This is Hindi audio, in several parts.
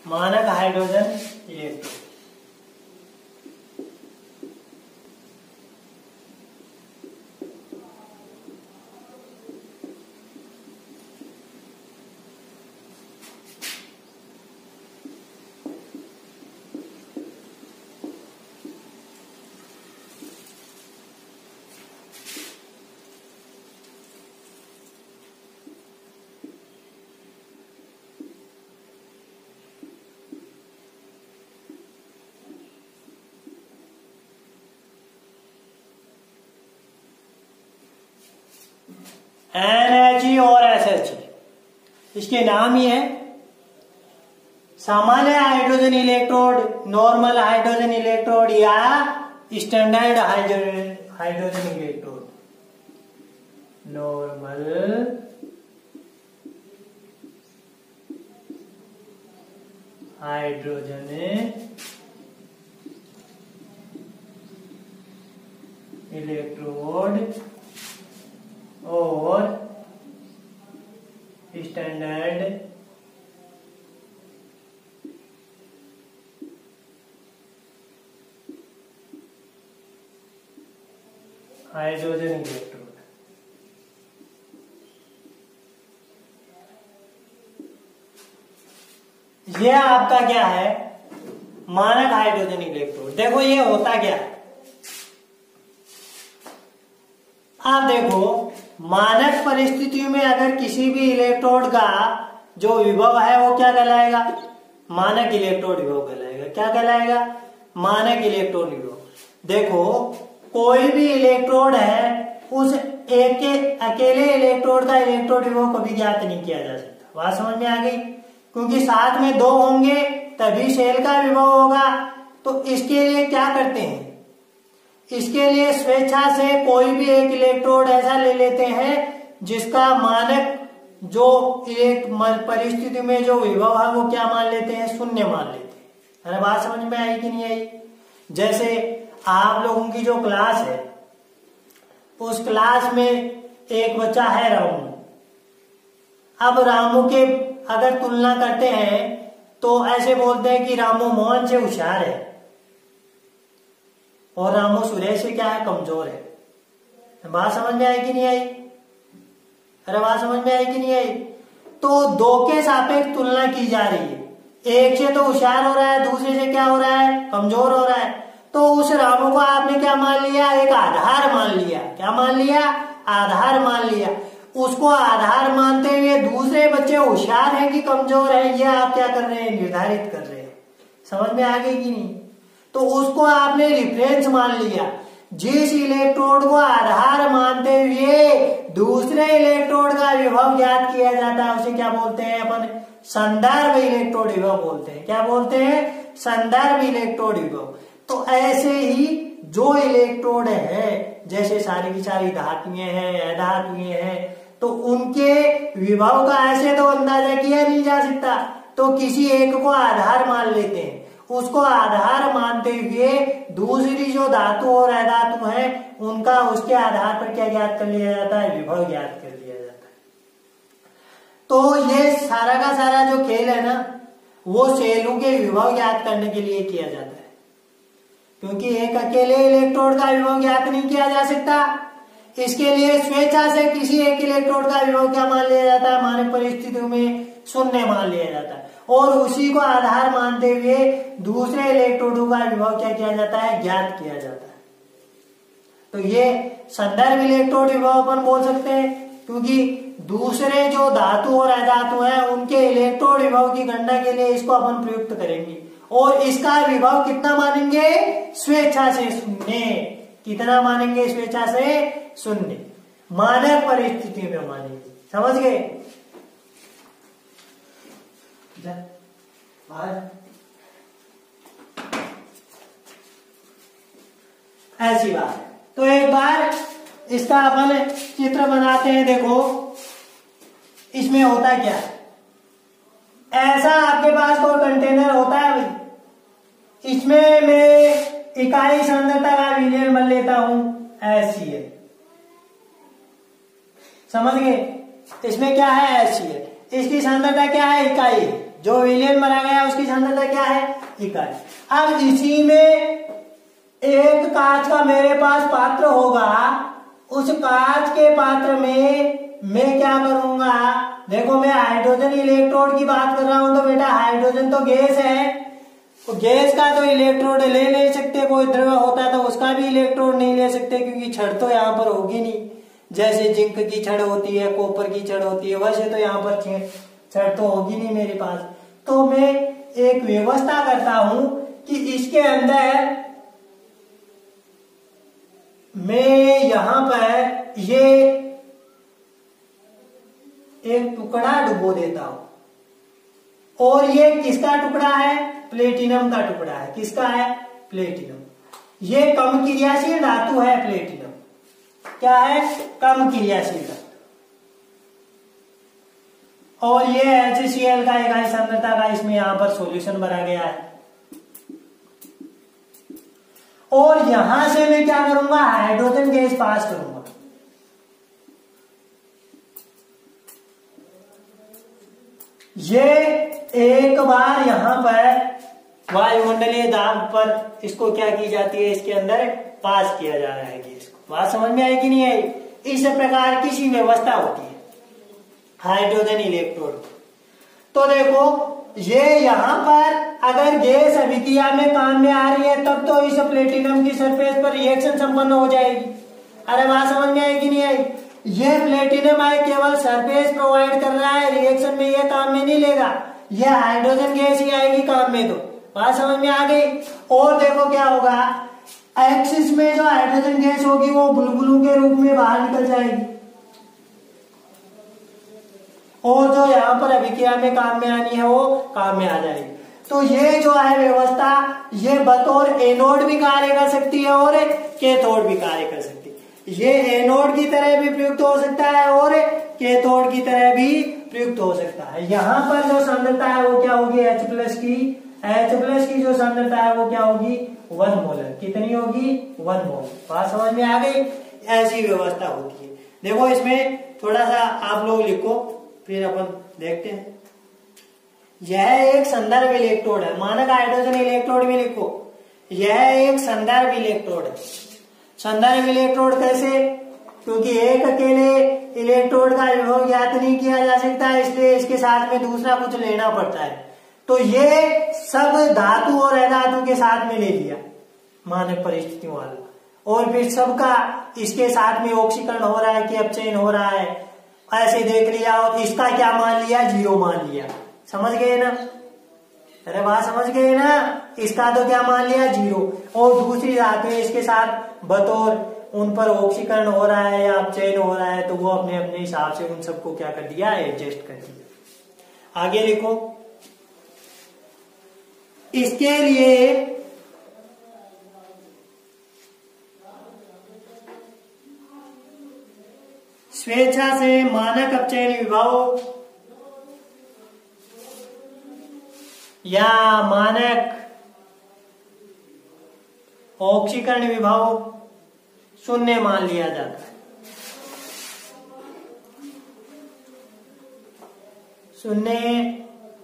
मानक हाइड्रोजन इलेक्ट्रोड। NHE और SHE, इसके नाम ही है सामान्य hydrogen electrode, normal hydrogen electrode या standard hydrogen electrode. Normal hydrogen electrode और स्टैंडर्ड हाइड्रोजन इलेक्ट्रोड। ये आपका क्या है, मानक हाइड्रोजन इलेक्ट्रोड। देखो ये होता क्या है, आप देखो मानक परिस्थितियों में अगर किसी भी इलेक्ट्रोड का जो विभव है वो क्या कहलाएगा, मानक इलेक्ट्रोड विभव कहलाएगा। क्या कहलाएगा, मानक इलेक्ट्रोड विभव। देखो कोई भी इलेक्ट्रोड है, उस एक के अकेले इलेक्ट्रोड का इलेक्ट्रोड विभव कभी ज्ञात नहीं किया जा सकता। बात समझ में आ गई, क्योंकि साथ में दो होंगे तभी सेल का विभव होगा। तो इसके लिए क्या करते हैं, इसके लिए स्वेच्छा से कोई भी एक इलेक्ट्रोड ऐसा ले लेते हैं जिसका मानक जो परिस्थिति में जो विभव है वो क्या मान लेते हैं, शून्य मान लेते हैं। अरे बात समझ में आई कि नहीं आई। जैसे आप लोगों की जो क्लास है, उस क्लास में एक बच्चा है रामू। अब रामू के अगर तुलना करते हैं तो ऐसे बोलते हैं कि रामू मोहन से होशियार है और रामू सुरेश से क्या है, कमजोर है। बात समझ में आई कि नहीं आई। अरे बात समझ में आई कि नहीं आई। तो दो के सापेक्ष तुलना की जा रही है, एक से तो होशियार हो रहा है, दूसरे से क्या हो रहा है, कमजोर हो रहा है। तो उस रामू को आपने क्या मान लिया, एक आधार मान लिया। क्या मान लिया, आधार मान लिया। उसको आधार मानते हुए दूसरे बच्चे होशियार हैं कि कमजोर है, ये आप क्या कर रहे हैं, निर्धारित कर रहे हैं। समझ में आ गई कि नहीं। तो उसको आपने रिफरेंस मान लिया। जिस इलेक्ट्रोड को आधार मानते हुए दूसरे इलेक्ट्रोड का विभव ज्ञात किया जाता है उसे क्या बोलते हैं अपन, संदर्भ इलेक्ट्रोड विभव बोलते हैं। क्या बोलते हैं, संदर्भ इलेक्ट्रोड विभव। तो ऐसे ही जो इलेक्ट्रोड है, जैसे सारी की सारी धातुएं हैं, अधातुएं हैं, तो उनके विभव का ऐसे तो अंदाजा किया नहीं जा सकता। तो किसी एक को आधार मान लेते हैं, उसको आधार मानते हुए दूसरी जो धातु और अधातु है उनका उसके आधार पर क्या ज्ञात कर लिया जाता है, विभव ज्ञात कर लिया जाता है। तो ये सारा का सारा जो खेल है ना, वो सेलों के विभव ज्ञात करने के लिए किया जाता है, क्योंकि एक अकेले इलेक्ट्रोड का विभव ज्ञात नहीं किया जा सकता। इसके लिए स्वेच्छा से किसी एक इलेक्ट्रोड का विभव क्या मान लिया जाता है, मानक परिस्थितियों में शून्य मान लिया जाता है, और उसी को आधार मानते हुए दूसरे इलेक्ट्रोडों का विभव क्या किया जाता है, ज्ञात किया जाता है। तो ये संदर्भ इलेक्ट्रोड विभव अपन बोल सकते हैं, क्योंकि दूसरे जो धातु और अधातु है उनके इलेक्ट्रोड विभव की गणना के लिए इसको अपन प्रयुक्त करेंगे, और इसका विभव कितना मानेंगे, स्वेच्छा से शून्य। कितना मानेंगे, स्वेच्छा से शून्य, मानक परिस्थिति में मानेंगे। समझ गए। ऐसी बात है। तो एक बार इसका अपन चित्र बनाते हैं। देखो इसमें होता क्या है, ऐसा आपके पास कोई कंटेनर होता है भाई, इसमें मैं इकाई सांद्रता का विलयन बन लेता हूं HCl। समझ गए। इसमें क्या है HCl, इसकी सांद्रता क्या है, इकाई, जो विलयन माना गया उसकी सांद्रता क्या है, इकाई। अब इसी में एक कांच का मेरे पास पात्र होगा, उस कांच के पात्र में मैं क्या करूंगा, देखो मैं हाइड्रोजन इलेक्ट्रोड की बात कर रहा हूं, तो बेटा हाइड्रोजन तो गैस है, तो गैस का तो इलेक्ट्रोड ले नहीं सकते, कोई द्रव होता तो उसका भी इलेक्ट्रोड नहीं ले सकते, क्योंकि छड़ तो यहाँ पर होगी नहीं। जैसे जिंक की छड़ होती है, कॉपर की छड़ होती है, वैसे तो यहाँ पर छड़ तो होगी नहीं मेरे पास। तो मैं एक व्यवस्था करता हूं कि इसके अंदर मैं यहां पर ये एक टुकड़ा डुबो देता हूं, और ये किसका टुकड़ा है, प्लेटिनम का टुकड़ा है। किसका है, प्लेटिनम। ये कम क्रियाशील धातु है प्लेटिनम, क्या है, कम क्रियाशील धातु। और ये HCl का इकाई सांद्रता का इसमें यहां पर सॉल्यूशन भरा गया है। और यहां से मैं क्या करूंगा, हाइड्रोजन गैस पास करूंगा। ये एक बार यहां पर वायुमंडलीय दाब पर इसको क्या की जाती है, इसके अंदर पास किया जा रहा है गैस को। बात समझ में आई कि नहीं आई। इस प्रकार की व्यवस्था होती है हाइड्रोजन इलेक्ट्रोड। तो देखो ये यहां पर अगर गैस अभिक्रिया में काम में आ रही है, तब तो इस प्लेटिनम की सरफेस पर रिएक्शन संपन्न हो जाएगी। अरे बात समझ में आई कि नहीं आई। ये प्लेटिनम है केवल सरफेस प्रोवाइड कर रहा है, रिएक्शन में ये काम में नहीं लेगा, ये हाइड्रोजन गैस ही आएगी काम में। तो बात समझ में आ गई। और देखो क्या होगा, एक्सिस में जो हाइड्रोजन गैस होगी वो बुलबुलों के रूप में बाहर निकल जाएगी, और जो यहाँ पर अभिक्रिया में काम में आनी है वो काम में आ जाएगी। तो ये जो है व्यवस्था, ये बतौर एनोड भी कार्य कर सकती है और कैथोड भी कार्य कर सकती है। ये एनोड की तरह भी प्रयुक्त हो सकता है और कैथोड की तरह भी प्रयुक्त हो सकता है। यहाँ पर जो सांद्रता है वो क्या होगी, H+ की। H+ की जो सांद्रता है वो क्या होगी, 1 मोलर। कितनी होगी, 1 मोलर। बात समझ में आ गई। ऐसी व्यवस्था होती है। देखो इसमें थोड़ा सा आप लोग लिखो, फिर अपन देखते हैं। यह एक संदर्भ इलेक्ट्रोड है, मानक हाइड्रोजन इलेक्ट्रोड में लिखो, यह एक संदर्भ इलेक्ट्रोड है। संदर्भ इलेक्ट्रोड कैसे, क्योंकि एक अकेले इलेक्ट्रोड का विभव ज्ञात नहीं किया जा सकता, इसलिए इसके साथ में दूसरा कुछ लेना पड़ता है। तो ये सब धातु और अधातु के साथ में ले लिया मानक परिस्थितियों वाला, और फिर सबका इसके साथ में ऑक्सीकरण हो रहा है कि अपचयन हो रहा है, ऐसे देख लिया, और इसका क्या मान लिया, 0 मान लिया। समझ गए ना, अरे बात समझ गए ना। इसका तो क्या मान लिया, 0, और दूसरी धातु इसके साथ बतौर उन पर ऑक्सीकरण हो रहा है या अपचयन हो रहा है, तो वो अपने अपने हिसाब से उन सबको क्या कर दिया, एडजस्ट कर दिया। आगे लिखो, इसके लिए स्वेच्छा से मानक अपचयन विभव या मानक ऑक्सीकरण विभव 0 मान लिया जाता है। 0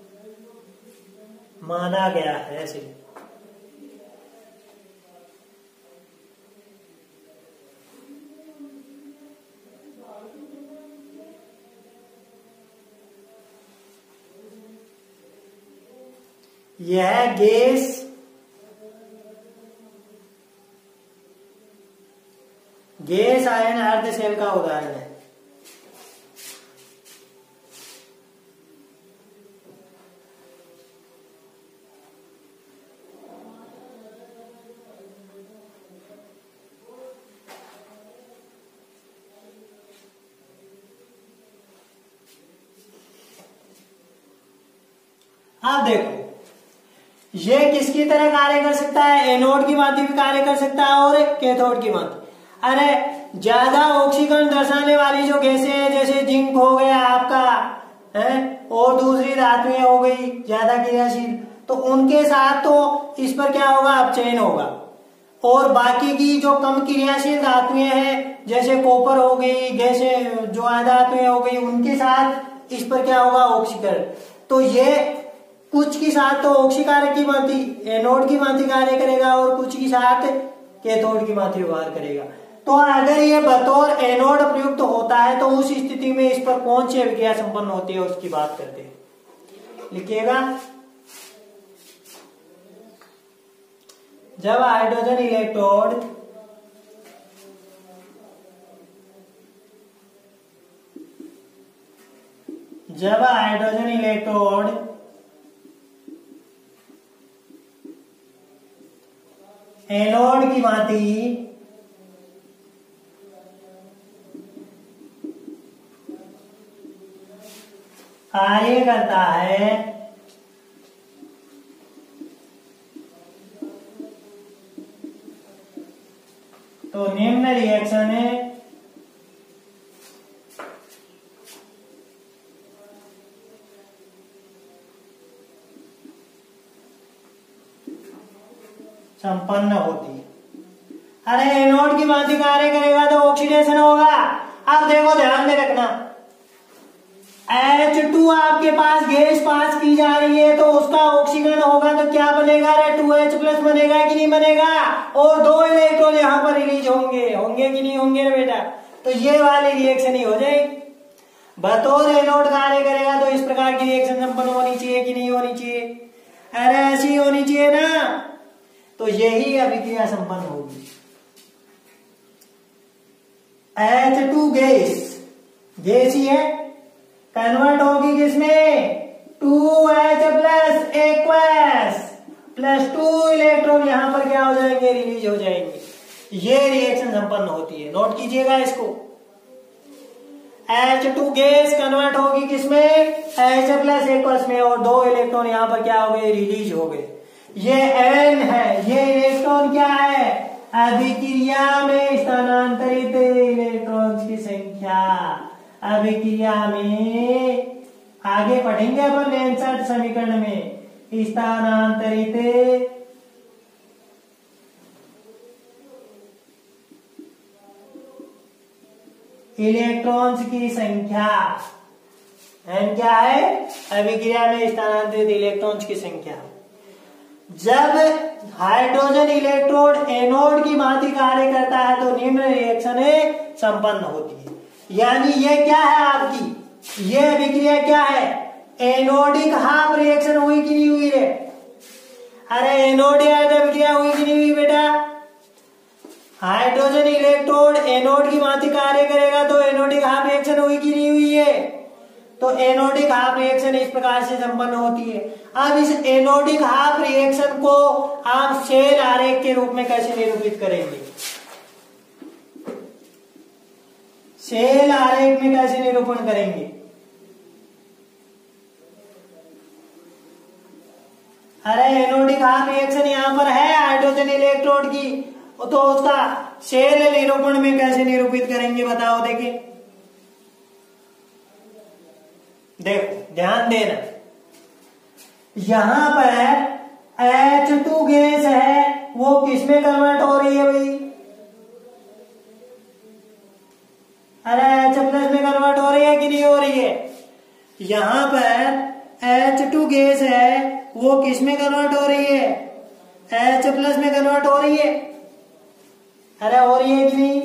माना गया है ऐसे। यह गैस आयन अर्ध शेल का उदाहरण है। आप देखो ये किसकी तरह कार्य कर सकता है, एनोड की भांति भी कार्य कर सकता है और कैथोड की भांति। अरे ज्यादा ऑक्सीकरण दर्शाने वाली जो गैसें हैं, जैसे जिंक हो गया आपका है, और दूसरी धातुएं हो गई ज्यादा क्रियाशील, तो उनके साथ तो इस पर क्या होगा, अपचयन होगा। और बाकी की जो कम क्रियाशील धातुएं हैं, जैसे कॉपर हो गई, जैसे जो अधातुएं हो गई, उनके साथ इस पर क्या होगा, ऑक्सीकरण। तो ये कुछ के साथ तो ऑक्सीकारक की भांति एनोड की भांति कार्य करेगा और कुछ के साथ कैथोड की भांति व्यवहार करेगा। तो अगर ये बतौर एनोड प्रयुक्त होता है तो उस स्थिति में इस पर कौन सी अभिक्रिया संपन्न होती है उसकी बात करते हैं। लिखिएगा, जब हाइड्रोजन इलेक्ट्रोड एनोड की भांति कार्य करता है तो निम्न रिएक्शन संपन्न होती है। अरे एनोड की भांति कार्य करेगा तो ऑक्सीडेशन होगा। अब देखो ध्यान में रखना, H2 आपके पास गैस पास की जा रही है तो उसका ऑक्सीकरण होगा तो क्या बनेगा? अरे 2H प्लस बनेगा कि नहीं बनेगा? और 2 इलेक्ट्रॉन यहां पर रिलीज होंगे कि नहीं होंगे रे बेटा? तो ये वाली रिएक्शन ही हो जाएगी। बतौर एनोड कार्य करेगा तो इस प्रकार की रिएक्शन संपन्न होनी चाहिए कि नहीं होनी चाहिए? अरे ऐसी होनी चाहिए ना। तो यही अभिक्रिया संपन्न होगी। H2 गैस ही है, कन्वर्ट होगी किसमें? 2H plus aqueous plus 2 electron यहां पर क्या हो जाएंगे? रिलीज हो जाएंगे। ये रिएक्शन संपन्न होती है, नोट कीजिएगा इसको। H2 गैस कन्वर्ट होगी किसमें? H प्लस एक्वस में, और 2 इलेक्ट्रॉन यहां पर क्या हो गए? रिलीज हो गए। ये N है, ये इलेक्ट्रॉन क्या है? अभिक्रिया में स्थानांतरित इलेक्ट्रॉन्स की संख्या। अभिक्रिया में आगे पढ़ेंगे अपन लेंसर्ट समीकरण में, स्थानांतरित इलेक्ट्रॉन्स की संख्या। N क्या है? अभिक्रिया में स्थानांतरित इलेक्ट्रॉन्स की संख्या। जब हाइड्रोजन इलेक्ट्रोड एनोड की भांति कार्य करता है तो निम्न रिएक्शन संपन्न होती है। यानी ये क्या है आपकी? ये अभिक्रिया क्या है? एनोडिक हाफ रिएक्शन हुई कि नहीं हुई रे? अरे एनोडिक अभिक्रिया हुई कि नहीं हुई बेटा? हाइड्रोजन इलेक्ट्रोड एनोड की भांति कार्य करेगा तो एनोडिक हाफ रिएक्शन हुई कि नहीं हुई है? तो एनोडिक हाफ रिएक्शन इस प्रकार से संपन्न होती है। अब इस एनोडिक हाफ रिएक्शन को आप शेल आरेख के रूप में कैसे निरूपित करेंगे? शेल आरेख में कैसे निरूपण करेंगे? अरे एनोडिक हाफ रिएक्शन यहां पर है हाइड्रोजन इलेक्ट्रोड की, तो उसका शेल निरूपण में कैसे निरूपित करेंगे बताओ? देखिए, देखो ध्यान देना, यहां पर H2 गैस है, वो किसमें कन्वर्ट हो रही है भाई? अरे H प्लस में कन्वर्ट हो रही है कि नहीं हो रही है? यहां पर H2 गैस है, वो किसमें कन्वर्ट हो रही है? H प्लस में कन्वर्ट हो रही है। अरे हो रही है कि नहीं?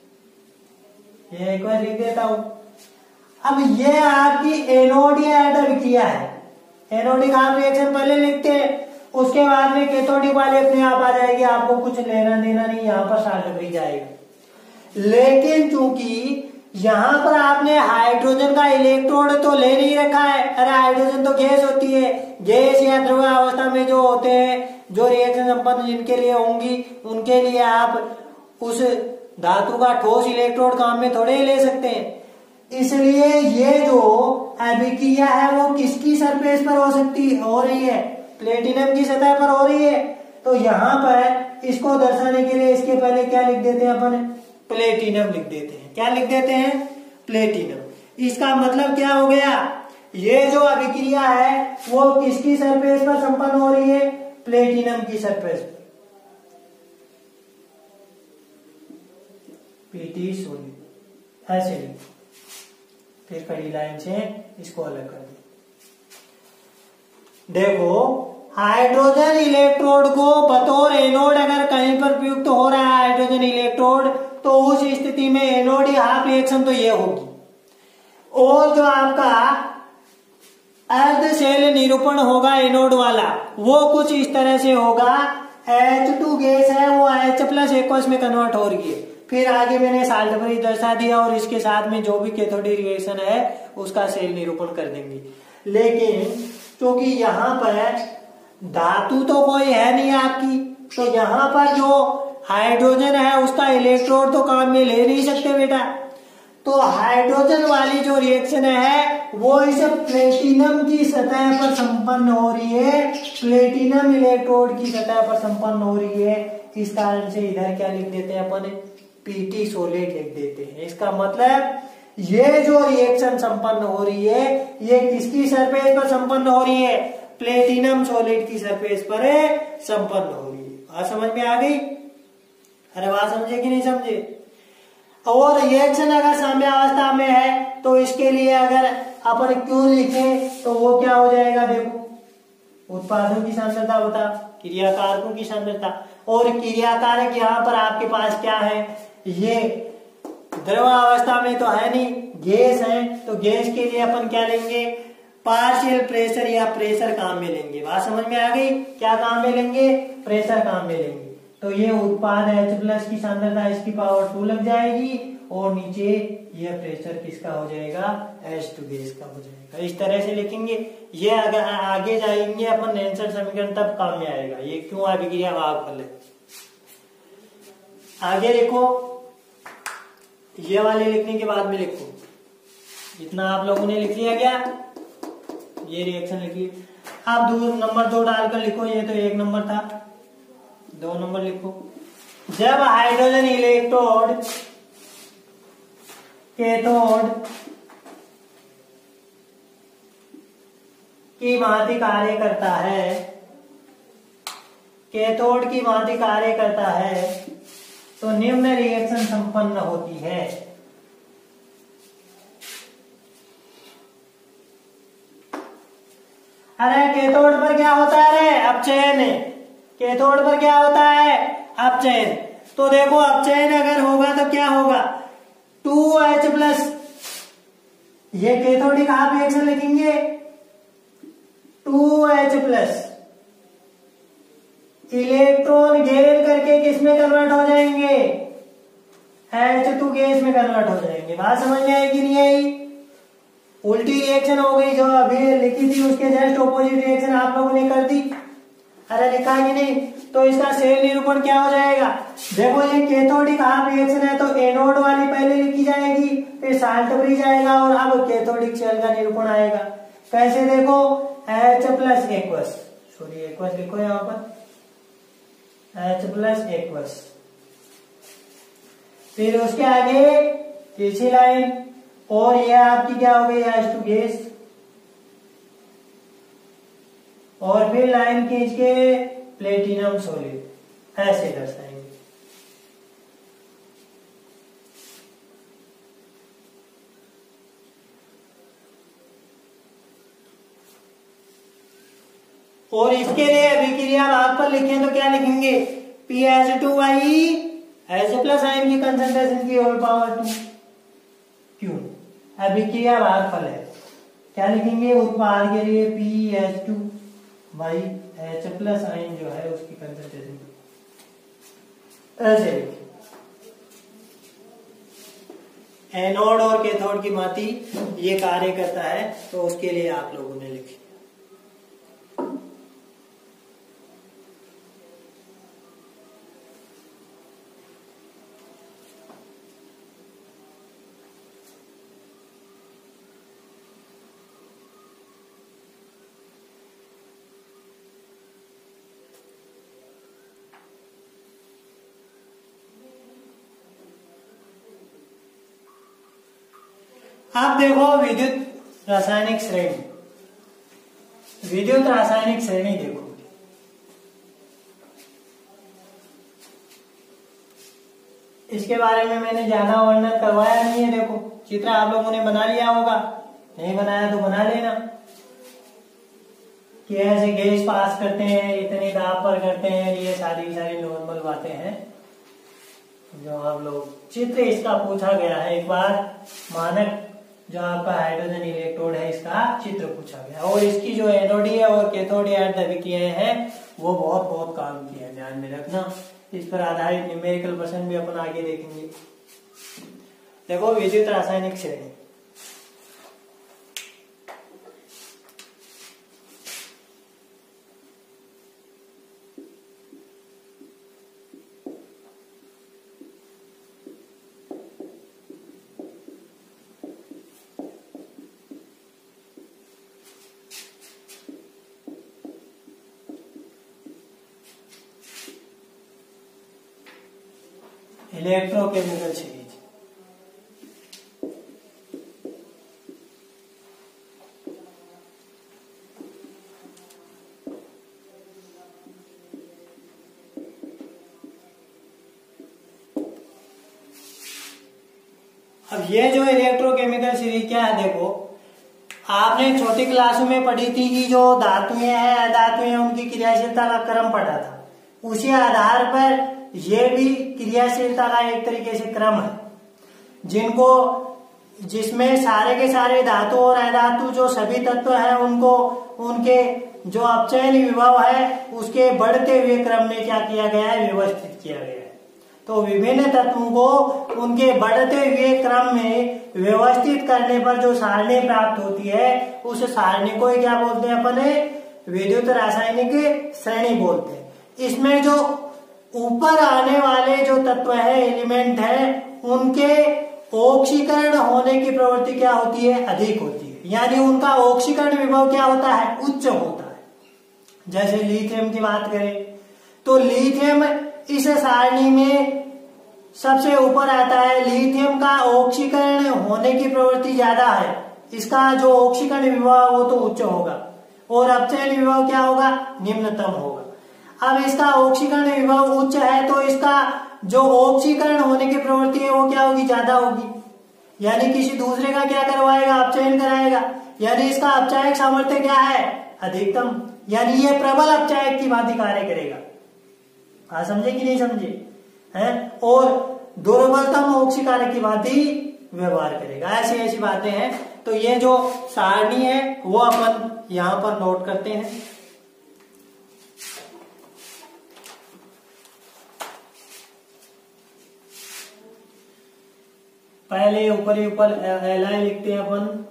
ये एक बार लिख देता हूं। अब ये आपकी एनोडिक अभिक्रिया है। एनोडिक हाफ रिएक्शन पहले लिखते हैं, उसके बाद में कैथोडिक वाली अपने आप आ जाएगी, आपको कुछ लेना देना नहीं, यहां पर साल्ट जाएगा। लेकिन चूंकि यहां पर आपने हाइड्रोजन का इलेक्ट्रोड तो ले नहीं रखा है। अरे हाइड्रोजन तो गैस होती है, गैस या द्रव अवस्था में जो होते हैं, जो रिएक्शन संपन्न जिनके लिए होंगी, उनके लिए आप उस धातु का ठोस इलेक्ट्रोड काम में थोड़े ही ले सकते हैं। इसलिए ये जो अभिक्रिया है वो किसकी सरफेस पर हो रही है? प्लेटिनम की सतह पर हो रही है। तो यहां पर इसको दर्शाने के लिए इसके पहले क्या लिख देते हैं अपन? प्लेटिनम लिख देते हैं। क्या लिख देते हैं? प्लेटिनम। इसका मतलब क्या हो गया? ये जो अभिक्रिया है वो किसकी सरफेस पर संपन्न हो रही है? प्लेटिनम की सरफेस पर। Pt सोल्यूट ऐसे लिखो, फिर कड़ी लाइन से इसको अलग कर दो। देखो हाइड्रोजन इलेक्ट्रोड को बतौर एनोड अगर कहीं पर प्रयुक्त हो रहा है हाइड्रोजन इलेक्ट्रोड, तो उस स्थिति में एनोड या हाफ रिएक्शन तो ये होगी। और जो आपका अर्ध शेल निरूपण होगा एनोड वाला, वो कुछ इस तरह से होगा। H2 गैस है वो H+ एक्वस में कन्वर्ट हो रही है। फिर आगे मैंने साल्टब्रिज दर्शा दिया और इसके साथ में जो भी कैथोडिक रिएक्शन है उसका शेल निरूपण कर देंगे। लेकिन क्योंकि यहाँ पर धातु तो कोई है नहीं आपकी, तो यहाँ पर जो हाइड्रोजन है उसका इलेक्ट्रोड तो काम में ले नहीं सकते बेटा। तो हाइड्रोजन वाली जो रिएक्शन है वो इस प्लेटिनम की सतह पर संपन्न हो रही है, प्लेटिनम इलेक्ट्रोड की सतह पर संपन्न हो रही है। इस कारण से इधर क्या लिख देते हैं अपन, पीटी सॉलिड लिख देते हैं। इसका मतलब ये जो रिएक्शन संपन्न हो रही है ये किसकी सरफेस पर संपन्न हो रही है, प्लेटिनम सॉलिड की सरफेस पर संपन्न हो रही है। बात समझ में आ गई? अरे बात समझे कि नहीं समझे? और रिएक्शन अगर साम्यावस्था में है तो इसके लिए अगर अपन क्यों लिखें तो वो क्या हो जाएगा, देखो उत्पादों की सांद्रता बता क्रियाकारकों की सांद्रता, और क्रियाकारक यहाँ पर आपके पास क्या है, ये द्रव अवस्था में तो है नहीं, गैस है, तो गैस के लिए अपन क्या लेंगे, पार्शियल प्रेशर या प्रेशर काम में लेंगे। बात समझ में आ गई? क्या काम में लेंगे, प्रेशर काम में लेंगे। तो ये उत्पाद H+ की सांद्रता इसकी पावर 2 लग जाएगी और नीचे ये प्रेशर किसका हो जाएगा, H2 गैस का हो जाएगा। इस तरह से लिखेंगे। ये अगर आगे जाएंगे अपन नेल्सन समीकरण तब काम में आएगा। ये क्यों अभिक्रिया भागफल है। आगे देखो, ये वाले लिखने के बाद में लिखो, इतना आप लोगों ने लिख लिया क्या, ये रिएक्शन लिखिए। आप नंबर 2 डालकर लिखो, ये तो 1 नंबर था, 2 नंबर लिखो। जब हाइड्रोजन इलेक्ट्रोड कैथोड की भांति कार्य करता है, कैथोड की भांति कार्य करता है, तो निम्न रिएक्शन संपन्न होती है। अरे कैथोड पर क्या होता है, रे अपचयन है। कैथोड पर क्या होता है, अपचयन। तो देखो अपचयन अगर होगा तो क्या होगा, 2H+, ये कैथोडिक हाफ रिएक्शन लिखेंगे, 2H+, इलेक्ट्रॉन गेन करके किसमें कन्वर्ट हो जाएंगे, H2 गैस में कन्वर्ट हो जाएंगे। बात समझ में आई कि नहीं आई? उल्टी रिएक्शन हो गई, जो अभी लिखी थी उसके जस्ट ऑपोजिट रिएक्शन आप लोगों ने कर दी। अरे लिखा कि नहीं? तो इसका शेल निरूपण क्या हो जाएगा, देखो ये कैथोडिक हाफ रिएक्शन है तो एनोड वाली पहले लिखी जाएगी, फिर साल्टब्रिज आएगा और अब कैथोडिक शेल का निरूपण आएगा। कैसे देखो, H+ एक्वस, सॉरी एक्वस लिखो यहाँ पर, H+ एक्वस, फिर उसके आगे तीसरी लाइन, और यह आपकी क्या हो गई, H2 गैस, और फिर लाइन खींच के प्लेटिनम सॉलिड, ऐसे दर्शाएंगे। और इसके लिए अभिक्रिया भागफल लिखें तो क्या लिखेंगे, PH2 H+ आयन की कंसंट्रेशन की होल पावर 2, क्यों अभिक्रिया भागफल है। क्या लिखेंगे, उत्पाद के लिए PH2 H+ आयन जो है उसकी कंसंट्रेशन ऐसे लिखें। एनोड और कैथोड की भांति ये कार्य करता है, तो उसके लिए आप लोगों ने लिखे। आप देखो विद्युत रासायनिक श्रेणी, विद्युत रासायनिक श्रेणी देखो, इसके बारे में मैंने ज्यादा वर्णन करवाया नहीं है। देखो चित्र आप लोगों ने बना लिया होगा, नहीं बनाया तो बना लेना कि ऐसे गैस पास करते हैं, इतने दाब पर करते हैं, ये सारी नॉर्मल बातें हैं जो आप लोग। चित्र इसका पूछा गया है एक बार, मानक जो आपका हाइड्रोजन इलेक्ट्रोड है इसका चित्र पूछा गया, और इसकी जो एनोडी है और कैथोड अर्धविक्रियाएं हैं वो बहुत काम की है, ध्यान में रखना। इस पर आधारित न्यूमेरिकल प्रश्न भी अपन आगे देखेंगे। देखो विद्युत रासायनिक श्रेणी, इलेक्ट्रोकेमिकल सीरीज। अब ये जो इलेक्ट्रोकेमिकल सीरीज क्या है, देखो आपने छोटी क्लासों में पढ़ी थी कि जो धातुएं हैं अधातुएं हैं उनकी क्रियाशीलता का क्रम पढ़ा था, उसी आधार पर ये भी क्रियाशीलता का एक तरीके से क्रम है, जिसमें सारे के सारे धातु और अधातु जो सभी तत्व हैं उनको उनके जो अपचयन विभव है उसके बढ़ते हुए क्रम में क्या किया गया है, व्यवस्थित किया गया है। तो विभिन्न तत्वों को उनके बढ़ते हुए क्रम में व्यवस्थित करने पर जो सारणी प्राप्त होती है उस सारणी को क्या बोलते हैं अपने, विद्युत रासायनिक श्रेणी बोलते हैं। इसमें जो ऊपर आने वाले जो तत्व है, एलिमेंट है, उनके ऑक्सीकरण होने की प्रवृत्ति क्या होती है, अधिक होती है, यानी उनका ऑक्सीकरण विभव क्या होता है, उच्च होता है। जैसे लिथियम की बात करें तो लिथियम इस सारणी में सबसे ऊपर आता है। लिथियम का ऑक्सीकरण होने की प्रवृत्ति ज्यादा है, इसका जो ऑक्सीकरण विभव वो तो उच्च होगा और अपचयन विभव क्या होगा, निम्नतम होगा। अब इसका ऑक्सीकरण विभव उच्च है तो इसका जो ऑक्सीकरण होने की प्रवृत्ति है वो क्या होगी, ज्यादा होगी, यानी किसी दूसरे का क्या करवाएगा, अपचयन कराएगा, यानी इसका अपचायक सामर्थ्य क्या है, अधिकतम, यानी ये प्रबल अपचायक की भांति कार्य करेगा। हाँ समझे कि नहीं समझे हैं, और दुर्बलतम ऑक्सीकारक की भांति व्यवहार करेगा। ऐसी बातें हैं। तो ये जो सारणी है वो अपन यहां पर नोट करते हैं। पहले ऊपर ही ऊपर एलआई लिखते हैं अपन,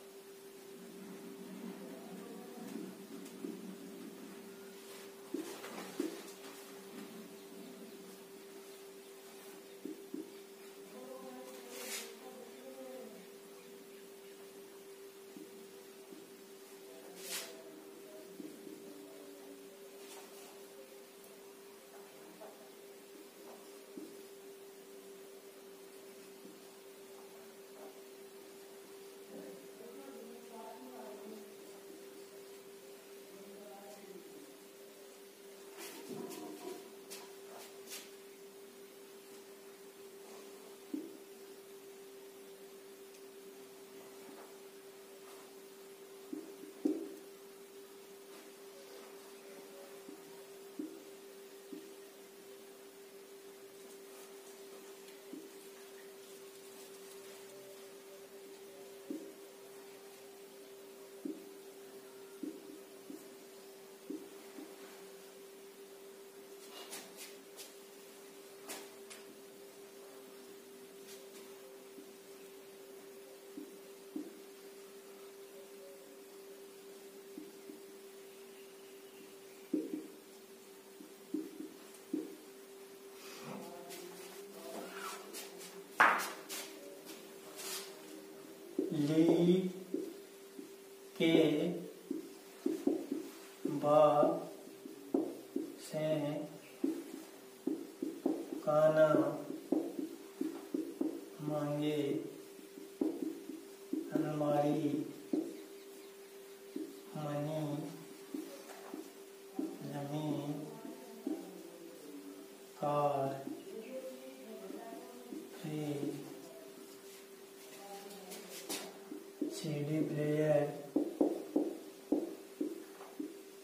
ली के बा से काना मांगे अलमारी मनी जमीन कार फ्रिज सीडी प्लेयर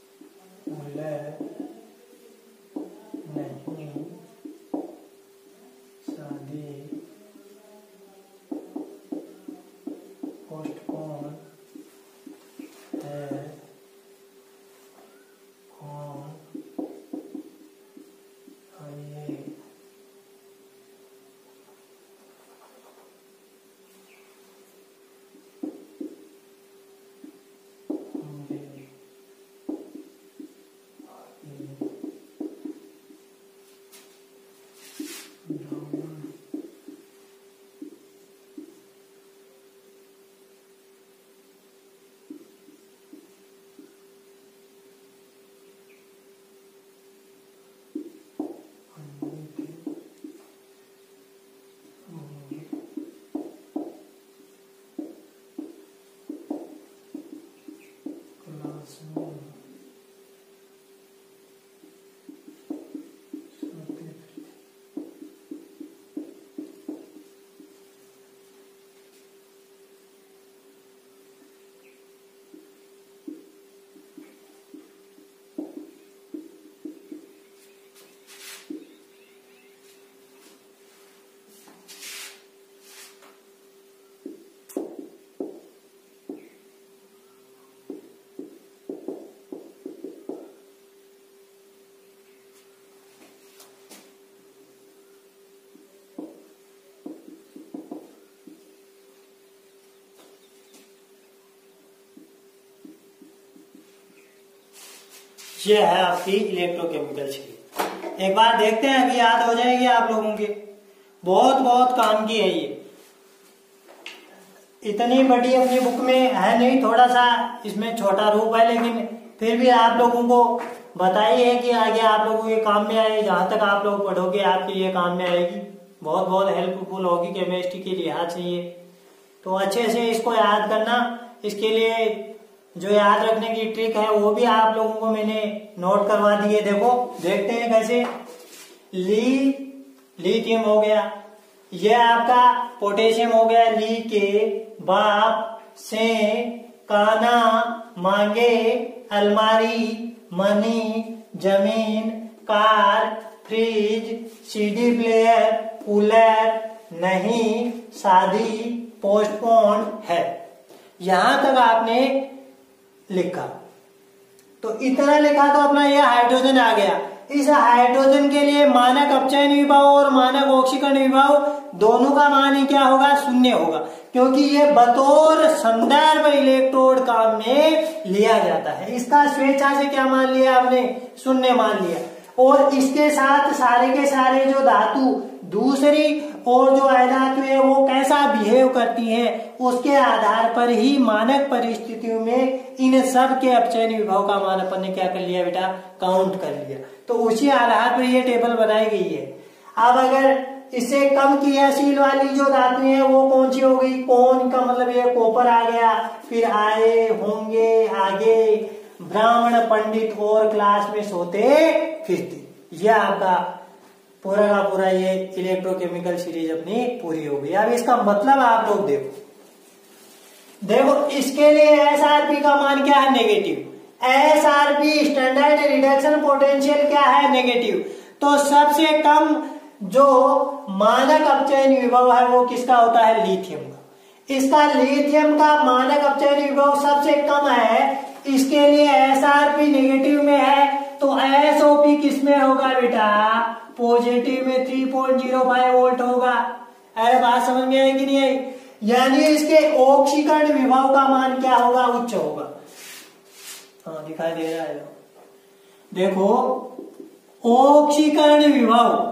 ये है आपकी इलेक्ट्रोकेमिकल सीरीज। एक बार देखते हैं, अभी याद हो जाएगी आप लोगों के। बहुत बहुत काम की है ये। इतनी बड़ी अपनी बुक में है नहीं, थोड़ा सा इसमें छोटा रूप है, लेकिन फिर भी आप लोगों को बताई है कि आगे आप लोगों के काम में आए। जहां तक आप लोग पढ़ोगे आपके लिए काम में आएगी, बहुत बहुत हेल्पफुल होगी केमिस्ट्री के लिहाज से ये। तो अच्छे से इसको याद करना। इसके लिए जो याद रखने की ट्रिक है वो भी आप लोगों को मैंने नोट करवा दी है। देखो, देखते हैं कैसे। लिथियम हो गया, ये आपका पोटेशियम हो गया। ली के बाप से काना मांगे अलमारी मनी जमीन car fridge CD player cooler नहीं शादी पोस्टपोन है। यहां तक आपने लिखा, तो इतना लिखा तो अपना यह हाइड्रोजन आ गया। इस हाइड्रोजन के लिए मानक अपचयन विभव और मानक ऑक्सीकरण विभव दोनों का मान ही क्या होगा, शून्य होगा, क्योंकि ये बतौर संदर्भ इलेक्ट्रोड काम में लिया जाता है। इसका स्वेच्छा से क्या मान लिया आपने, शून्य मान लिया। और इसके साथ सारे के सारे जो धातु दूसरी और जो अधातु है वो कैसा बिहेव करती हैं, उसके आधार पर ही मानक परिस्थितियों में इन सब के अपचयन विभव का मान अपन ने क्या कर लिया बेटा, काउंट कर लिया। तो उसी आधार पर ये टेबल बनाई गई है। अब अगर इससे कम क्रियाशील वाली जो धातु है वो कौन सी हो गई, कौन का मतलब ये कॉपर आ गया, फिर आए होंगे आगे ब्राह्मण पंडित और क्लास में सोते फिरते। यह आपका पूरा का पूरा ये इलेक्ट्रोकेमिकल सीरीज अपनी पूरी हो गई। अब इसका मतलब आप लोग देखो इसके लिए एसआरपी का मान क्या है, negative. SRP standard reduction potential क्या है, नेगेटिव। तो सबसे कम जो मानक अपचयन विभव है वो किसका होता है, लिथियम का। इसका लिथियम का मानक अपचयन विभव सबसे कम है, इसके लिए एसआरपी नेगेटिव में है। तो एसओपी किसमें होगा बेटा, पॉजिटिव में 3.05 वोल्ट होगा। अरे बात समझ में आई कि नहीं आई। यानी इसके ऑक्सीकरण विभव का मान क्या होगा, उच्च होगा। हाँ दिखाई दे रहा है, देखो ऑक्सीकरण विभव,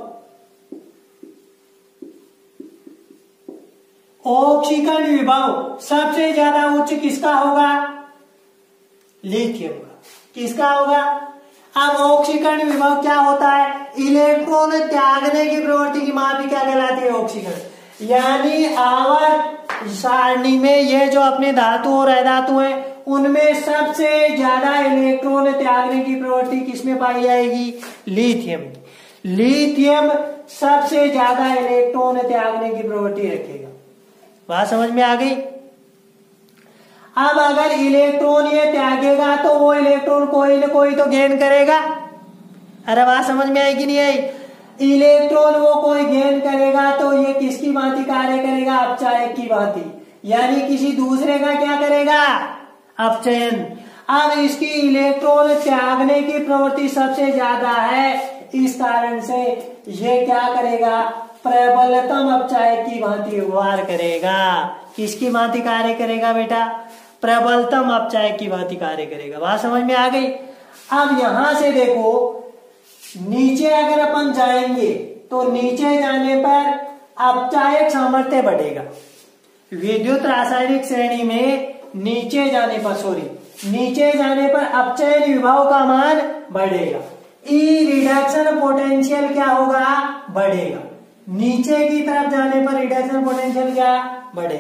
ऑक्सीकरण विभव सबसे ज्यादा उच्च किसका होगा, लिथियम का। किसका होगा। अब ऑक्सीकरण विभव क्या होता है, इलेक्ट्रॉन त्यागने की प्रवृत्ति की मापी क्या कहलाती है, ऑक्सीकरण। यानी आवर्त सारणी में ये जो अपने धातु और अधातु हैं उनमें सबसे ज्यादा इलेक्ट्रॉन त्यागने की प्रवृत्ति किसमें पाई जाएगी, लिथियम। लिथियम सबसे ज्यादा इलेक्ट्रॉन त्यागने की प्रवृत्ति रखेगा। बात समझ में आ गई। अब अगर इलेक्ट्रॉन ये त्यागेगा तो वो इलेक्ट्रॉन कोई न कोई तो गेन करेगा। अरे बात समझ में आई कि नहीं आई। इलेक्ट्रॉन वो कोई गेन करेगा तो ये किसकी भांति कार्य करेगा, अपचायक की भांति, यानी किसी दूसरे का क्या करेगा, अपचयन। अब इसकी इलेक्ट्रॉन त्यागने की प्रवृत्ति सबसे ज्यादा है, इस कारण से ये क्या करेगा, प्रबलतम अपचायक की भांति व्यवहार करेगा। किसकी भांति कार्य करेगा बेटा, प्रबलतम अपचायक की भांति कार्य करेगा। बात समझ में आ गई। अब यहां से देखो नीचे अगर अपन जाएंगे तो नीचे जाने पर अपचायक सामर्थ्य बढ़ेगा। विद्युत रासायनिक श्रेणी में नीचे जाने पर अपचयन विभव का मान बढ़ेगा। ई रिडक्शन पोटेंशियल क्या होगा, बढ़ेगा। नीचे की तरफ जाने पर रिडक्शन पोटेंशियल क्या बढ़ेगा।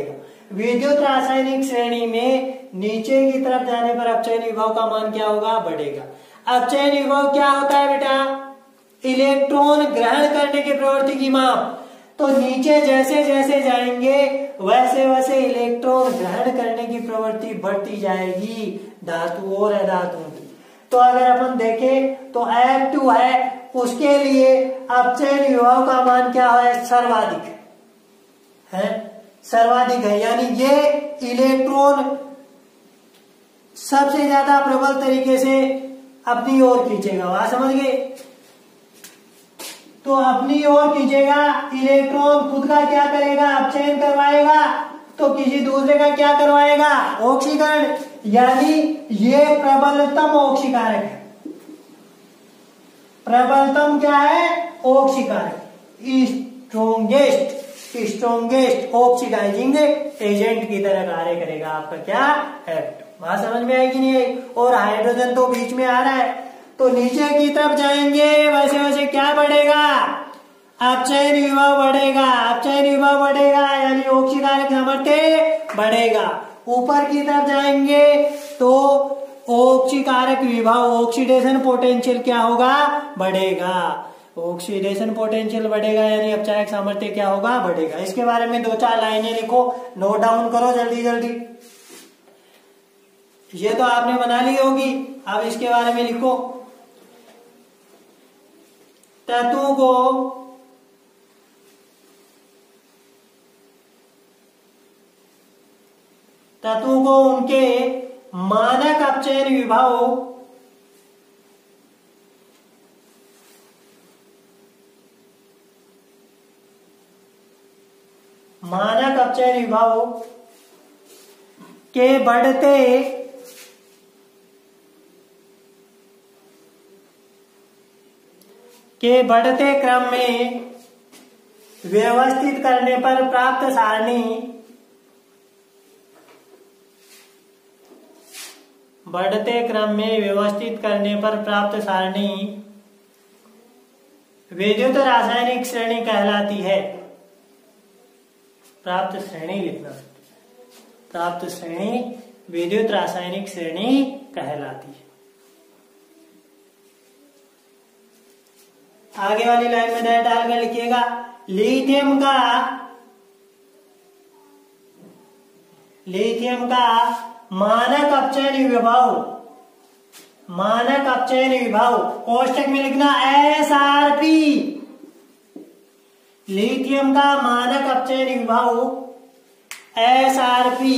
विद्युत रासायनिक श्रेणी में नीचे की तरफ जाने पर अपचयन विभव का मान क्या होगा, बढ़ेगा। अपचयन विभव क्या होता है बेटा, इलेक्ट्रॉन ग्रहण करने की प्रवृत्ति की माप। तो नीचे जैसे जैसे जाएंगे वैसे वैसे इलेक्ट्रॉन ग्रहण करने की प्रवृत्ति बढ़ती जाएगी धातु और अधातुओं की। तो अगर अपन देखें तो F2 है, उसके लिए अपचयन विभव का मान क्या है, सर्वाधिक है, सर्वाधिक है, यानी ये इलेक्ट्रॉन सबसे ज्यादा प्रबल तरीके से अपनी ओर खींचेगा। वहां समझ गए, तो अपनी ओर खींचेगा, इलेक्ट्रॉन खुद का क्या करेगा, अपचयन करवाएगा, तो किसी दूसरे का क्या करवाएगा, ऑक्सीकरण, यानी ये प्रबलतम ऑक्सीकारक है। प्रबलतम क्या है, ऑक्सीकारक, स्ट्रोंगेस्ट ऑक्सीडाइजिंग एजेंट की तरह कार्य करेगा आपका क्या, F2। वहां समझ में आएगी नहीं आई। और हाइड्रोजन तो बीच में आ रहा है, तो नीचे की तरफ जाएंगे वैसे वैसे क्या बढ़ेगा, अपचयन विभव बढ़ेगा। अपचयन विभव बढ़ेगा यानी ऑक्सीकारक सामर्थ्य बढ़ेगा। ऊपर की तरफ जाएंगे तो ऑक्सीकारक विभव, ऑक्सीडेशन पोटेंशियल क्या होगा, बढ़ेगा। ऑक्सीडेशन पोटेंशियल बढ़ेगा यानी अपचायक सामर्थ्य क्या होगा, बढ़ेगा। इसके बारे में 2-4 लाइनें लिखो, नोट डाउन करो जल्दी जल्दी। ये तो आपने बना ली होगी, अब इसके बारे में लिखो। तत्वों को उनके मानक अपचयन विभव के बढ़ते क्रम में व्यवस्थित करने पर प्राप्त सारणी विद्युत रासायनिक श्रेणी कहलाती है। प्राप्त श्रेणी लिखना, प्राप्त श्रेणी विद्युत रासायनिक श्रेणी कहलाती है। आगे वाली लाइन में डायरेक्ट डालकर लिखिएगा, लिथियम का मानक अपचयन विभव कोष्टक में लिखना SRP। लिथियम का मानक अपचयन विभव SRP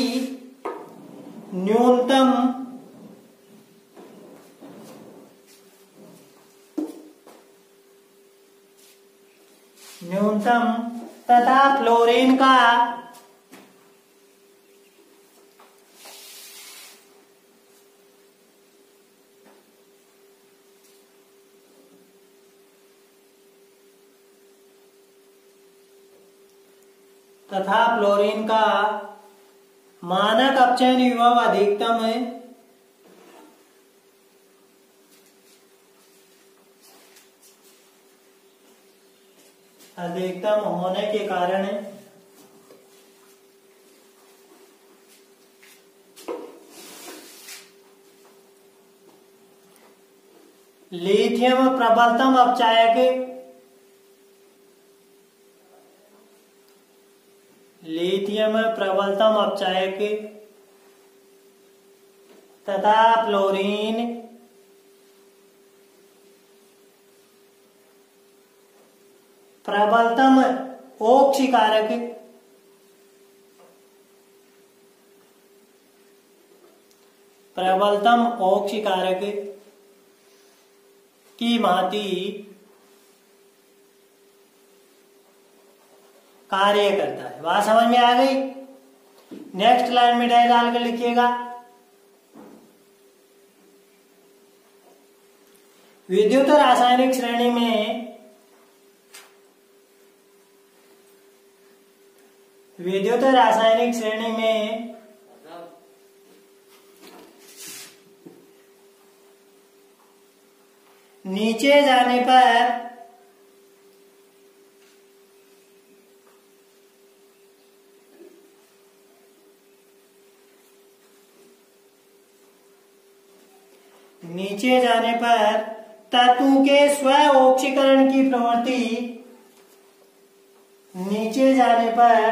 न्यूनतम तथा फ्लोरीन का मानक अपचयन विभव अधिकतम होने के कारण लिथियम प्रबलतम अपचायक तथा फ्लोरीन प्रबलतम ऑक्सीकारक की भांति कार्य करता है। बात समझ में आ गई। नेक्स्ट लाइन में डाल कर लिखिएगा, विद्युत रासायनिक श्रेणी में नीचे जाने पर नीचे जाने पर तत्व के स्व ऑक्सीकरण की प्रवृत्ति, नीचे जाने पर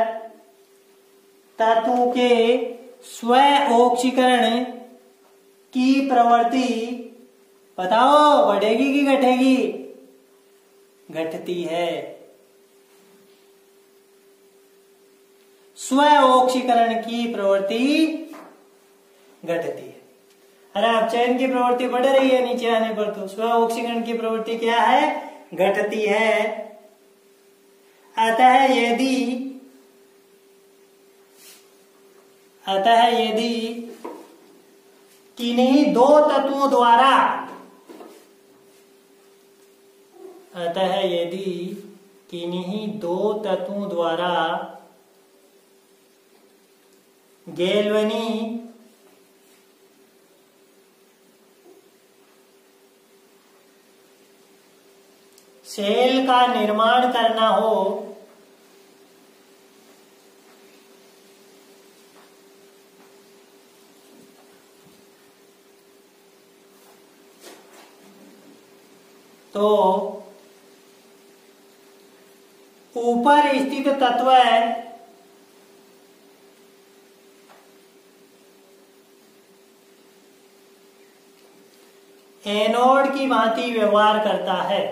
तत्व के स्व ऑक्सीकरण की प्रवृत्ति बताओ बढ़ेगी कि घटेगी? घटती है। स्व ऑक्सीकरण की प्रवृत्ति घटती है। अरे आप चयन की प्रवृत्ति बढ़ रही है नीचे आने पर, तो स्व ऑक्सीकरण की प्रवृत्ति क्या है? घटती है। अतः यदि किन्हीं दो तत्वों द्वारा, अतः यदि किन्हीं दो तत्वों द्वारा गैल्वेनी सेल का निर्माण करना हो तो ऊपर स्थित तत्व एनोड की भांति व्यवहार करता है।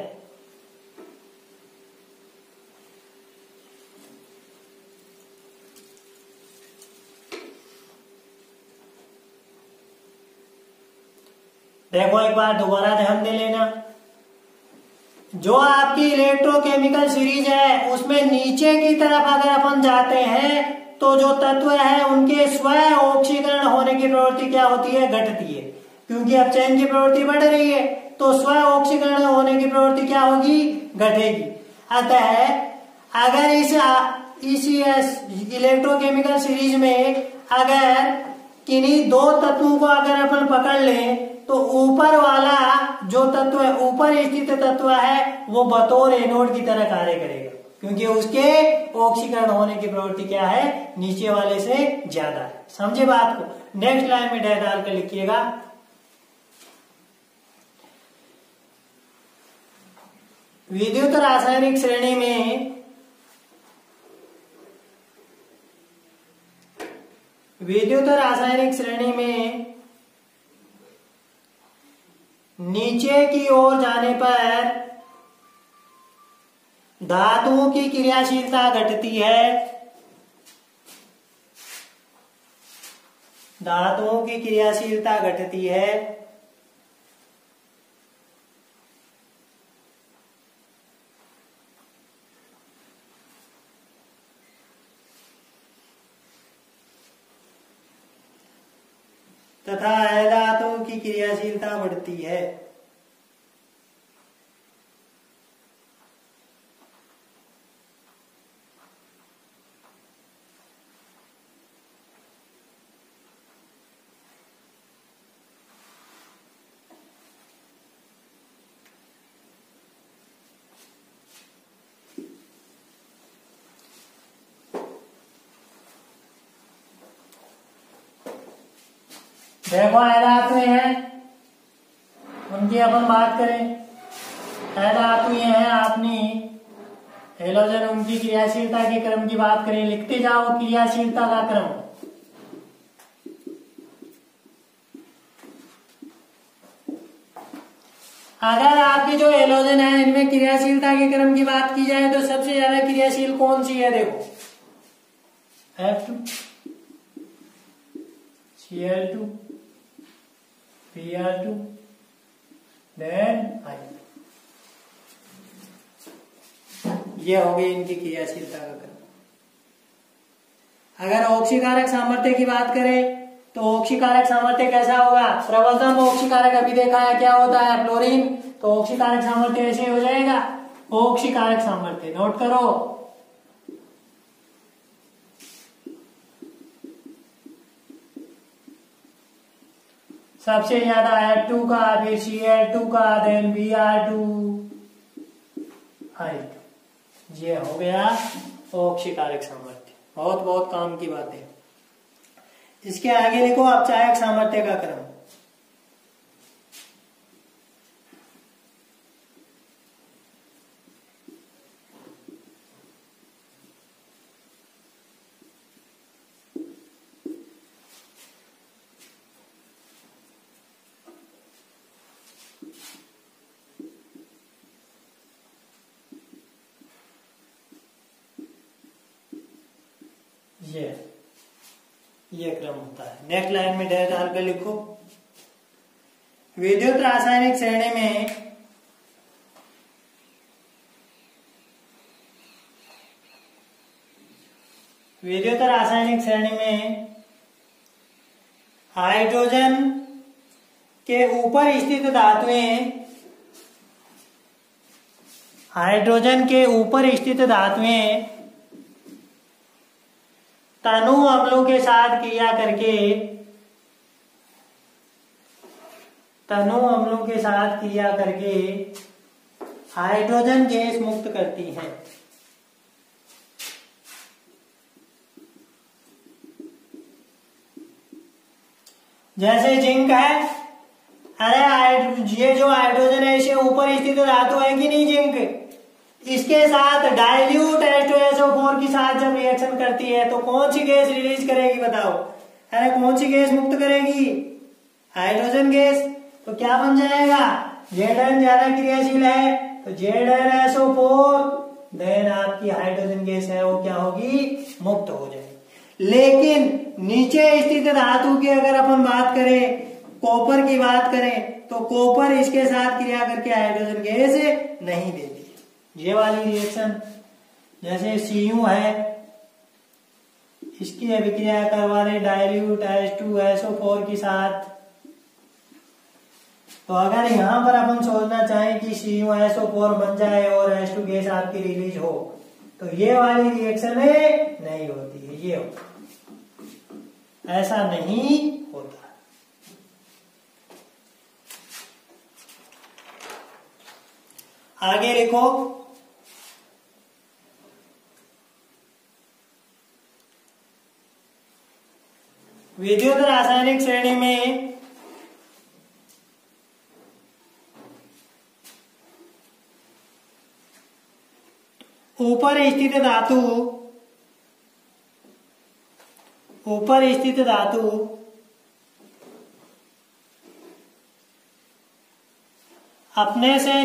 देखो एक बार दोबारा ध्यान दे लेना, जो आपकी इलेक्ट्रोकेमिकल सीरीज है उसमें नीचे की तरफ अगर अपन जाते हैं तो जो तत्व है उनके स्व ऑक्सीकरण होने की प्रवृत्ति क्या होती है? घटती है। क्योंकि अब चयन की प्रवृत्ति बढ़ रही है तो स्व ऑक्सीकरण होने की प्रवृत्ति क्या होगी? घटेगी। अतः अगर इस इलेक्ट्रोकेमिकल सीरीज में अगर किन्हीं दो तत्वों को अगर अपन पकड़ लें तो ऊपर वाला जो तत्व है, ऊपर स्थित तत्व है, वो बतौर एनोड की तरह कार्य करेगा, क्योंकि उसके ऑक्सीकरण होने की प्रवृत्ति क्या है? नीचे वाले से ज्यादा है। समझे बात को? नेक्स्ट लाइन में डैश डाल कर लिखिएगा। विद्युत रासायनिक श्रेणी में नीचे की ओर जाने पर धातुओं की क्रियाशीलता घटती है। धातुओं की क्रियाशीलता घटती है। तथा अधातुओं की क्रियाशीलता बढ़ती है। देखो अधातु हैं, उनकी अपन बात करें। अधातु ये हैं अपनी हेलोजन, उनकी क्रियाशीलता के क्रम की बात करें। लिखते जाओ क्रियाशीलता का क्रम। अगर आपकी जो हेलोजन है इनमें क्रियाशीलता के क्रम की बात की जाए तो सबसे ज्यादा क्रियाशील कौन सी है? देखो F2, Cl2, Br2, then I। ये हो गई इनकी क्रियाशीलता का क्रम। अगर ऑक्सीकारक सामर्थ्य की बात करें तो ऑक्सीकारक सामर्थ्य कैसा होगा? प्रबलतम ऑक्सीकारक अभी देखा है क्या होता है? फ्लोरीन। तो ऑक्सीकारक सामर्थ्य ऐसे हो जाएगा। ऑक्सीकारक सामर्थ्य नोट करो। सबसे ज्यादा F2 का, फिर Cl2 का, देन Br2, I2। ये हो गया ऑक्सीकारक सामर्थ्य। बहुत बहुत काम की बात है। इसके आगे लिखो अपचायक सामर्थ्य का क्रम। ये क्रम होता है। नेक्स्ट लाइन में डैश डालकर लिखो। विद्युत रासायनिक श्रेणी में हाइड्रोजन के ऊपर स्थित धातुएं तनु अम्लों के साथ क्रिया करके हाइड्रोजन गैस मुक्त करती हैं। जैसे जिंक है, अरे ये जो हाइड्रोजन है इसे ऊपर स्थित धातु है कि नहीं जिंक, इसके साथ डाइल्यूट H2SO4 के साथ जब रिएक्शन करती है तो कौन सी गैस रिलीज करेगी बताओ? अरे कौन सी गैस मुक्त करेगी? Hydrogen gas. तो क्या बन जाएगा? Zn ज्यादा क्रियाशील है तो ZnSO4, देन आपकी हाइड्रोजन गैस है वो क्या होगी? मुक्त हो जाएगी। लेकिन नीचे स्थित धातु की अगर अपन बात करें, कॉपर की बात करें, तो कॉपर इसके साथ क्रिया करके हाइड्रोजन गैस नहीं देती। ये वाली रिएक्शन जैसे Cu है, इसकी अभिक्रिया करवा रहे डाइल्यूट H2SO4 के साथ, तो अगर यहां पर अपन सोचना चाहें कि CuSO4 बन जाए और H2 गैस आपकी रिलीज हो, तो ये वाली रिएक्शन नहीं होती है, ये होता, ऐसा नहीं होता। आगे लिखो। विद्युत रासायनिक श्रेणी में ऊपर स्थित धातु अपने से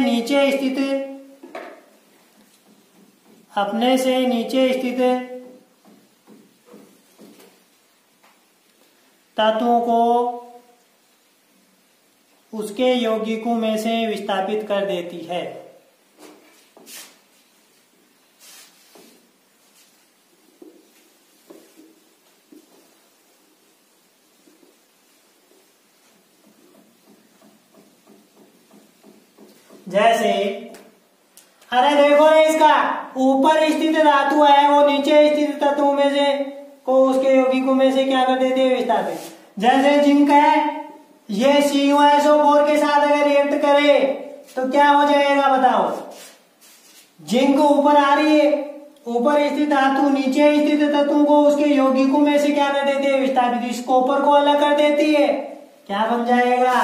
नीचे स्थित तत्वों को उसके यौगिकों में से विस्थापित कर देती है। जैसे अरे देखो ना, इसका ऊपर स्थित धातु है वो नीचे स्थित तत्वों में से को उसके यौगिकों में से क्या कर देते हैं? विस्थापित। जैसे जिंक है, ये CuSO4 के साथ अगर रिएक्ट करे तो क्या हो जाएगा बताओ? जिंक ऊपर आ रही है, ऊपर स्थित धातु नीचे स्थित तत्वों को उसके यौगिकों में से क्या कर देती है? विस्थापित। इस कॉपर को अलग कर देती है, क्या बन जाएगा?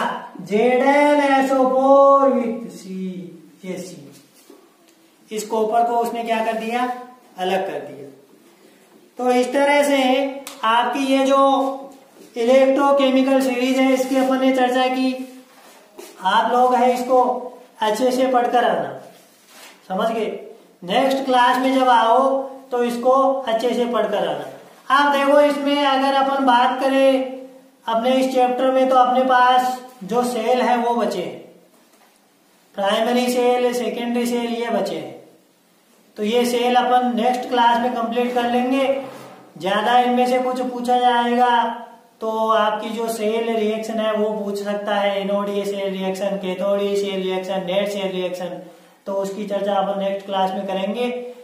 ZnSO4 with C। ये C, इस कॉपर को उसने क्या कर दिया? अलग कर दिया। तो इस तरह से आपकी ये जो इलेक्ट्रोकेमिकल सीरीज है इसकी अपन ने चर्चा की। आप लोग है इसको अच्छे से पढ़कर आना, समझ गए? नेक्स्ट क्लास में जब आओ तो इसको अच्छे से पढ़कर आना। आप देखो इसमें अगर अपन बात करें अपने इस चैप्टर में, तो अपने पास जो सेल है वो बचे हैं, प्राइमरी सेल, सेकेंडरी सेल, ये बचे हैं। तो ये सेल अपन नेक्स्ट क्लास में कंप्लीट कर लेंगे। ज्यादा इनमें से कुछ पूछा जाएगा तो आपकी जो सेल रिएक्शन है वो पूछ सकता है, एनोडीय सेल रिएक्शन, कैथोडीय cell reaction, net cell reaction, तो उसकी चर्चा अपन नेक्स्ट क्लास में करेंगे।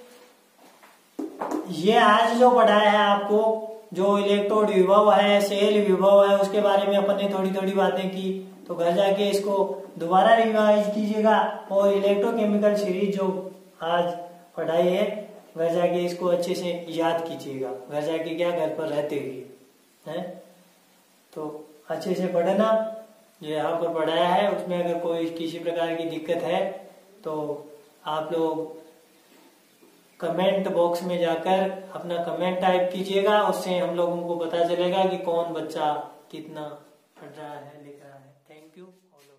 ये आज जो पढ़ाया है आपको, जो इलेक्ट्रोड विभव है, सेल विभव है, उसके बारे में अपन ने थोड़ी थोड़ी बातें की, तो घर जाके इसको दोबारा रिवाइज कीजिएगा और इलेक्ट्रोकेमिकल सीरीज जो आज पढ़ाई है घर जाके इसको अच्छे से याद कीजिएगा। घर जाके क्या, घर पर रहते हुए है तो अच्छे से पढ़ना। जो यहाँ पर पढ़ाया है उसमें अगर कोई किसी प्रकार की दिक्कत है तो आप लोग कमेंट बॉक्स में जाकर अपना कमेंट टाइप कीजिएगा, उससे हम लोगों को पता चलेगा कि कौन बच्चा कितना पढ़ रहा है, लिख रहा है। Thank you.